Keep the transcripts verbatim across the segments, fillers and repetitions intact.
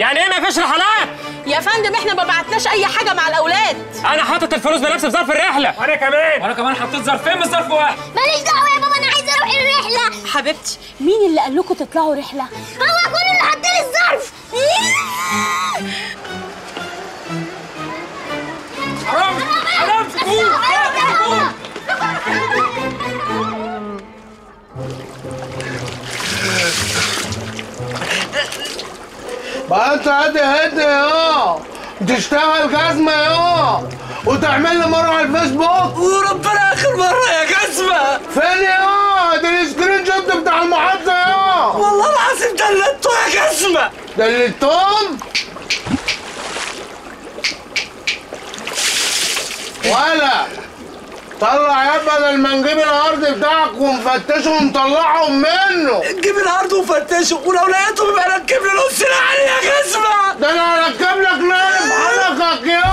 يعني ايه ما فيش رحلات؟ يا فندم احنا ما بعتناش اي حاجه مع الاولاد. انا حاطط الفلوس بنفسي في ظرف الرحله. وانا كمان وانا كمان حطيت ظرفين من ظرف واحد. ماليش دعوه يا بابا، انا عايزه اروح الرحله. حبيبتي مين اللي قال لكم تطلعوا رحله؟ هو كل اللي حط لي الظرف. حرام حرام سكون سكون. بقى انت هادي هادي يا تشتغل جزمه يا وتعمل لي مره على الفيسبوك وربنا اخر مره يا جزمه. فين يا دي السكرين شوت بتاع المحطه يا والله العظيم دلتوا يا جزمه. دلتهم ولا طلع يا بدل ما نجيب الارض بتاعك ونفتشه ونطلعهم منه. نجيب الارض ونفتشه ولو لقيته يبقى ركب لي نص نعل يا جزمه. ده انا هركب لك نعل حلقك يا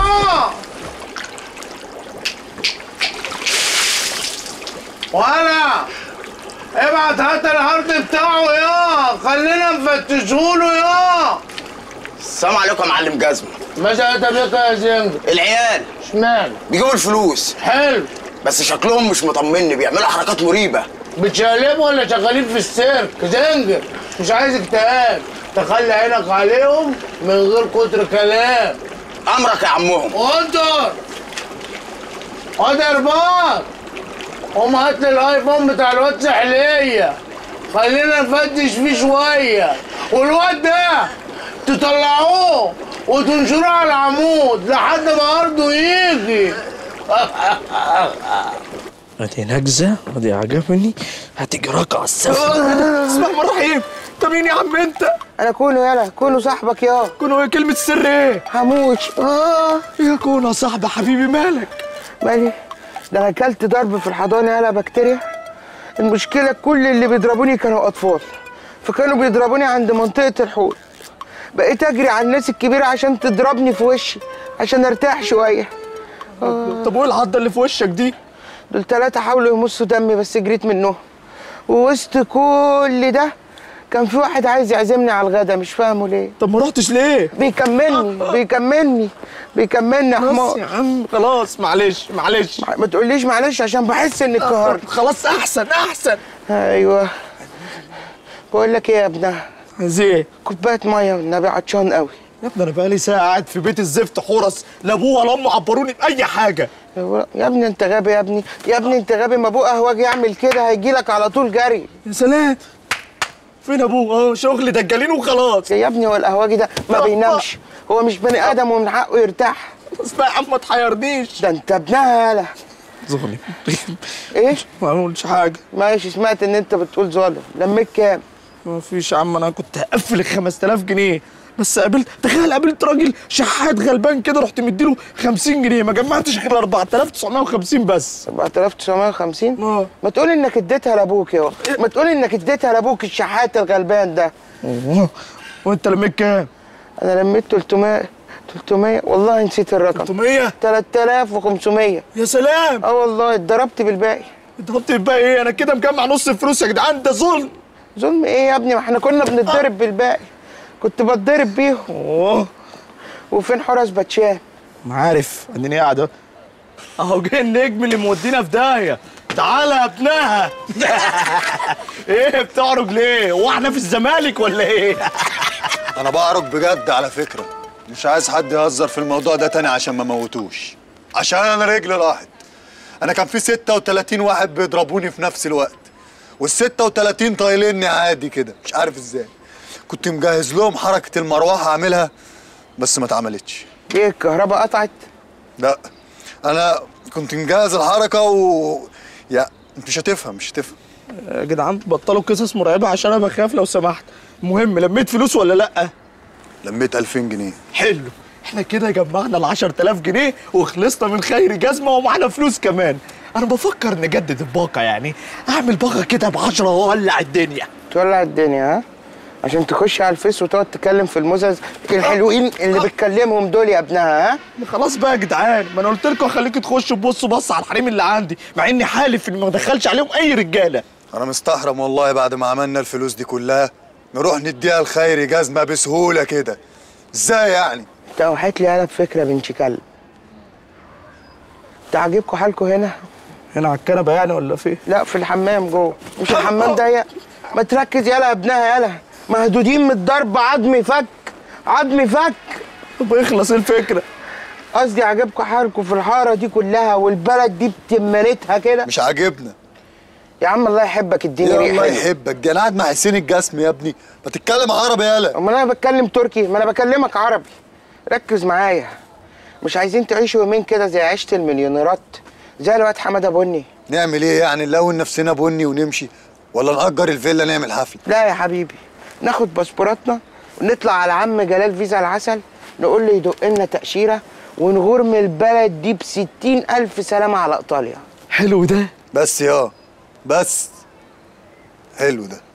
ولا ابعت هات الارض بتاعه يا خلينا نفتشهوله يا. السلام عليكم يا معلم جزمه. ماشي انت بيك يا زنجر. العيال اشمعنى؟ بيجيبوا الفلوس. حلو بس شكلهم مش مطمني، بيعملوا حركات مريبه. بتشقلبوا ولا شغالين في السيرك؟ زنجر مش عايز اكتئاب، تخلي عينك عليهم من غير كتر كلام. امرك يا عمهم. قدر قدر بار قوم هات لي الايفون بتاع الواد سحليه خلينا نفتش فيه شويه، والواد ده تطلعوه وتنشروه على العمود لحد ما ارضه يجي. ادي نجزه ودي عجبني، هتيجي رقعه السفر. بسم الله الرحمن الرحيم. انت مين يا عم انت؟ انا كونو يالا، كونو صاحبك يا. كونو ايه؟ كلمه السر ايه؟ حموش. اه يا كونو يا صاحبي حبيبي مالك؟ مالي؟ ده انا اكلت ضرب في الحضانه يالا بكتيريا. المشكله كل اللي بيضربوني كانوا اطفال، فكانوا بيضربوني عند منطقه الحوض. بقيت اجري على الناس الكبيره عشان تضربني في وشي عشان ارتاح شويه. آه. طب وايه العضه اللي في وشك دي؟ دول ثلاثه حاولوا يمصوا دمي بس جريت منهم. ووسط كل ده كان في واحد عايز يعزمني على الغدا، مش فاهمه ليه. طب ما رحتش ليه؟ بيكملني بيكملني بيكملني يا حمار. خلاص يا عم خلاص معلش معلش. ما تقوليش معلش عشان بحس اني اتقهرت. خلاص احسن احسن. ايوه بقول لك ايه يا ابنها؟ عايز ايه؟ كوبايه ميه والنبي عطشان قوي. يا ابني انا بقالي ساعه قاعد في بيت الزفت حورس، لا ابوه ولا امه عبروني باي حاجه. يا ابني انت غبي يا ابني، يا ابني انت غبي. ما ابوه قهوجي يعمل كده هيجي لك على طول جري. يا سلام. فين ابوه؟ اه شغل دجالين وخلاص. يا ابني هو القهوجي ده ما بينامش، هو مش بني ادم ومن حقه يرتاح. بس بقى يا عم ما تحيرنيش. ده انت ابنها يالا. ظالم. ايه؟ ما قلتش حاجه. ماشي سمعت ان انت بتقول ظالم. لميت كام؟ ما فيش يا عم، انا كنت هقفل ال خمسة آلاف جنيه بس قابلت، تخيل قابلت راجل شحات غلبان كده رحت مديله خمسين جنيه، ما جمعتش غير أربعة آلاف وتسعمية وخمسين بس. أربعة آلاف وتسعمية وخمسين؟ اه. ما تقول انك اديتها لابوك يا ما تقول انك اديتها لابوك الشحات الغلبان ده. اوه. وانت لميت كام؟ انا لميت تلتمية تلتمية والله نسيت الرقم. تلتمية؟ تلاتة آلاف وخمسمية. يا سلام. اه والله اتضربت بالباقي. اتضربت بالباقي ايه؟ انا كده مجمع نص الفلوس يا جدعان، ده ظلم. ظلم ايه يا ابني؟ ما احنا كنا بنتضرب آه. بالباقي، كنت بتضرب بيهم. اوه. وفين حورس باتشان؟ ما عارف اديني قاعد اهو. جه النجم اللي مودينا في داهيه. تعالى يا ابنها. ايه بتعرج ليه؟ هو احنا في الزمالك ولا ايه؟ انا بعرج بجد على فكره، مش عايز حد يهزر في الموضوع ده تاني عشان ما موتوش، عشان انا رجلي راحت. انا كان في ستة وتلاتين واحد بيضربوني في نفس الوقت، وال ستة وتلاتين طايليني عادي كده، مش عارف ازاي. كنت مجهز لهم حركه المروحه اعملها بس ما اتعملتش. ايه الكهرباء قطعت؟ لا انا كنت مجهز الحركه و يا انت مش هتفهم مش هتفهم. يا جدعان بطلوا قصص مرعبه عشان انا بخاف لو سمحت. المهم لميت فلوس ولا لا؟ لميت ألفين جنيه. حلو، احنا كده جمعنا ال عشرة آلاف جنيه وخلصنا من خير جزمه ومعانا فلوس كمان. انا بفكر نجدد الباقه، يعني اعمل باقه كده ب عشرة واولع الدنيا. تولع الدنيا ها؟ عشان تخش على الفيس وتقعد تتكلم في المزز الحلوين اللي بتكلمهم دول يا ابنها. ها؟ خلاص بقى يا جدعان، ما انا قلت لكم اخليكم تخشوا تبصوا بص على الحريم اللي عندي، مع اني حالف اني ما ادخلش عليهم اي رجاله. انا مستحرم والله بعد ما عملنا الفلوس دي كلها نروح نديها لخيري جزمه بسهوله كده. ازاي يعني؟ انت اوحيت لي انا بفكره بنت كلب. انت عاجبكم حالكم هنا؟ هنا على الكنبه يعني ولا في ايه؟ لا في الحمام جوه. مش الحمام ضيق؟ ما تركز يالا يا ابنها يالا، مهدودين من الضرب، عظمي فك عظمي فك. طب اخلص الفكره. قصدي عجبكم حالكم في الحاره دي كلها والبلد دي بتمنتها كده؟ مش عاجبنا يا عم الله يحبك اديني يا ريحه. الله يحبك، دي انا قاعد مع حسين الجسمي يا ابني، ما تتكلم عربي يالا. امال انا بتكلم تركي؟ ما انا بكلمك عربي. ركز معايا، مش عايزين تعيشوا يومين كده زي عيشه المليونيرات زي الواد حماده بني؟ نعمل ايه يعني؟ نلون نفسنا بني ونمشي، ولا نأجر الفيلا نعمل حفله؟ لا يا حبيبي، ناخد باسبوراتنا ونطلع على عم جلال فيزا العسل، نقول له يدق لنا تأشيرة ونغور من البلد دي بستين ألف سلامة على إيطاليا. حلو ده. بس يا بس حلو ده.